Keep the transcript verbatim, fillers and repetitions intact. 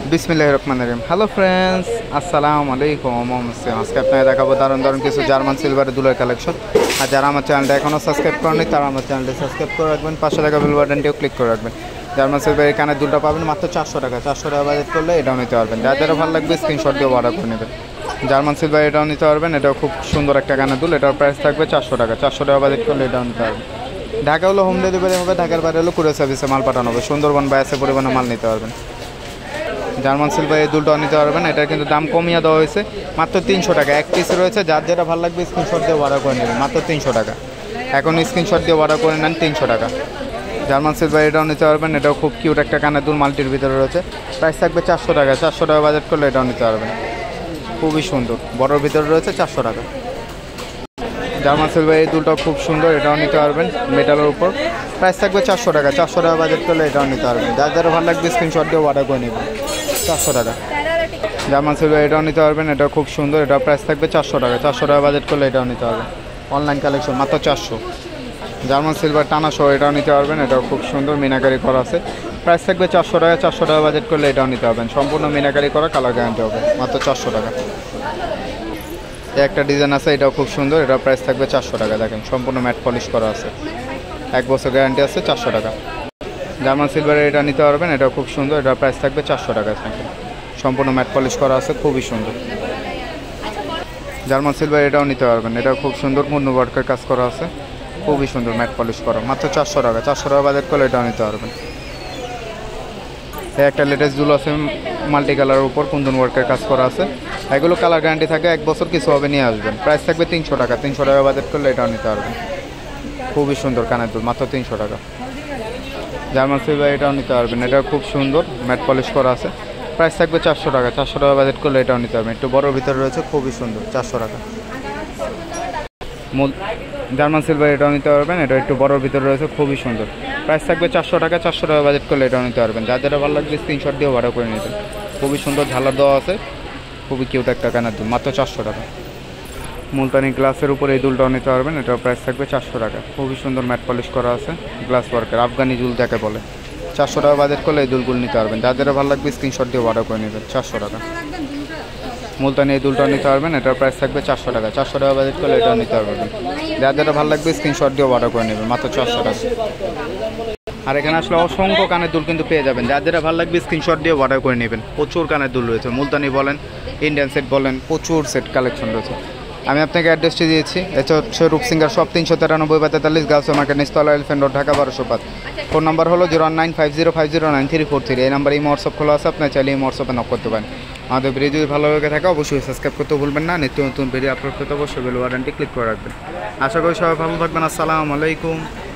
বিসমিল্লাহির রহমানির রহিম। Hello friends, আসসালামু আলাইকুম। আজকে আপনাকে দেখাবো দারুণ দারুণ কিছু জার্মান সিলভারের দুলের কালেকশন। আর যারা আমার চ্যানেলটা এখনও সাবস্ক্রাইব করেনি তারা আমার চ্যানেলটি সাবস্ক্রাইব করে রাখবেন, পাশে থাকা বেল বাটনটিও ক্লিক করে রাখবেন। জার্মান সিলভারের কানের দুলটা পাবেন মাত্র চারশো টাকা। চারশো টাকা বাজেট করলে এটাও নিতে পারবেন। যার যারা ভালো লাগবে স্ক্রিনশট দিয়ে অর্ডার করে নেবেন। জার্মান সিলভার এটাও নিতে পারবেন। এটাও খুব সুন্দর একটা কানের দুল। এটার প্রাইস থাকবে চারশো টাকা। চারশো টাকা বাজেট করলে এটাও নিতে পারবেন। ঢাকা হলো হোম ডেলিভারি হবে, ঢাকার বাইরে হলো কুরিয়ার সার্ভিসে মাল পাঠানো হবে। সুন্দরবন বা এসে পরিমাণে মাল নিতে পারবেন। জার্মান সিলভার এই দুলটাও নিতে পারবেন। এটার কিন্তু দাম কমিয়ে দেওয়া হয়েছে, মাত্র তিনশো টাকা এক পিস রয়েছে। যার যেটা ভালো লাগবে স্ক্রিনশট দিয়ে অর্ডার করে নেবেন, মাত্র তিনশো টাকা। এখন স্ক্রিনশট দিয়ে অর্ডার করে নেন তিনশো টাকা। জার্মান সিলভার এটাও নিতে পারবেন। এটাও খুব কিউট একটা কানের দুল, মাল্টির ভিতরে রয়েছে। প্রাইস থাকবে চারশো টাকা। চারশো টাকা বাজেট করলে এটাও নিতে পারবেন। খুবই সুন্দর, বড়োর ভিতরে রয়েছে, চারশো টাকা। জার্মান সিলভার এই দুলটাও খুব সুন্দর, এটাও নিতে পারবেন মেটালের উপর। প্রাইস থাকবে চারশো টাকা। চারশো টাকা বাজেট করলে এটাও নিতে পারবেন। যার যারা ভালো লাগবে স্ক্রিনশট দিয়ে অর্ডার করে নেবেন, চারশো টাকা। জার্মান সিলভার এটাও নিতে পারবেন। এটাও খুব সুন্দর, এটাও প্রাইস থাকবে চারশো টাকা। চারশো টাকা বাজেট করলে এটাও নিতে পারবেন। অনলাইন কালেকশন মাত্র চারশো। জার্মান সিলভার টানা শো এটাও নিতে পারবেন। এটাও খুব সুন্দর, মিনাকারি করা আছে। প্রাইস থাকবে চারশো টাকা। চারশো টাকা বাজেট করলে এটাও নিতে পারবেন। সম্পূর্ণ মিনাকারি করা, কালার গ্যারান্টি হবে, মাত্র চারশো টাকা। একটা ডিজাইন আছে, এটাও খুব সুন্দর। এটাও প্রাইস থাকবে চারশো টাকা। দেখেন সম্পূর্ণ ম্যাট পলিশ করা আছে, এক বছর গ্যারান্টি আছে, চারশো টাকা। জার্মান সিলভারের এটা নিতে পারবেন। এটাও খুব সুন্দর, এটার প্রাইস থাকবে চারশো টাকা। সম্পূর্ণ ম্যাট পলিশ করা আছে, খুবই সুন্দর। জার্মান সিলভার এটাও নিতে পারবেন। এটাও খুব সুন্দর, পূর্ণ ওয়ার্কের কাজ করা আছে, খুবই সুন্দর, ম্যাট পলিশ করা, মাত্র চারশো টাকা। চারশো টাকা বাজেট করলে এটাও নিতে পারবেন। একটা লেটেস্ট দুল আছে মাল্টি কালারের উপর, কুন্দন ওয়ার্কের কাজ করা আছে। এগুলো কালার গ্যারান্টি থাকে, এক বছর কিছু হবে, নিয়ে আসবেন। প্রাইস থাকবে তিনশো টাকা। তিনশো টাকা বাজেট করলে এটাও নিতে পারবেন। খুবই সুন্দর কানের দুল, মাত্র তিনশো টাকা। জার্মান সিলভার এটাও নিতে পারবেন। এটাও খুব সুন্দর, ম্যাট পলিশ করা আছে। প্রাইস থাকবে চারশো টাকা। চারশো টাকা বাজেট করলে এটাও নিতে পারবেন। একটু বড়োর ভিতরে রয়েছে, খুবই সুন্দর, চারশো টাকা। মূল জার্মান সিলভার এটাও নিতে পারবেন। এটা একটু বড়োর ভিতরে রয়েছে, খুবই সুন্দর। প্রাইস থাকবে চারশো টাকা। চারশো টাকা বাজেট করলে এটাও নিতে পারবেন। যার যেটা ভালো লাগবে স্ক্রিনশট দিয়ে অর্ডার করে নিতেন। খুবই সুন্দর ঝালার দেওয়া আছে, খুবই কিউট একটা কানের দুল, মাত্র চারশো টাকা। মুলতানি গ্লাসের উপর এই দুলটাও নিতে পারবেন। এটাও প্রাইস থাকবে চারশো টাকা। খুবই সুন্দর, ম্যাট পলিশ করা আছে, গ্লাস ওয়ার্কের, আফগানি দুল যাকে বলে। চারশো টাকা বাজেট করলে এই দুলগুলো নিতে পারবেন। যার যেটা ভালো লাগবে স্ক্রিনশট দিয়ে অর্ডার করে নেবেন, চারশো টাকা। মুলতানি এই দুলটাও নিতে পারবেন। এটার প্রাইস থাকবে চারশো টাকা। চারশো টাকা বাজেট করলে এটাও নিতে পারবেন। যার যেটা ভালো লাগবে স্ক্রিনশট দিয়ে অর্ডার করে নেবেন, মাত্র চারশো টাকা। আর এখানে আসলে অসংখ্য কানের দুল কিন্তু পেয়ে যাবেন। যার যেটা ভালো লাগবে স্ক্রিনশট দিয়ে অর্ডার করে নেবেন। প্রচুর কানের দুল রয়েছে, মুলতানি বলেন, ইন্ডিয়ান সেট বলেন, প্রচুর সেট কালেকশন রয়েছে। আমি আপনাকে অ্যাড্রেসটি দিয়েছি। এটা হচ্ছে রূপসিঙ্গার শপ, তিনশো তিরানব্বই বা তেতাল্লিশ, গার্লস মার্কেট, নিস্তলা, এলিফ্যান্ট রোড, ঢাকা বারোশো পাঁচ। ফোন নাম্বার হলো zero nine five zero five zero nine three four three. এই নাম্বার এই হোয়াটসঅ্যাপ খোলা আছে, আপনার চাইলে এই হোয়াটসঅ্যাপে নক করতে পারেন। আমাদের ভিডিও যদি ভালো লেগে থাকে অবশ্যই সাবস্ক্রাইব করতে ভুলবেন না। নিত্য নতুন ভিডিও আপলোড করতে অবশ্যই বেল বাটনটি ক্লিক করে রাখবেন। আশা করি সবাই ভালো থাকবেন। আসসালামু আলাইকুম।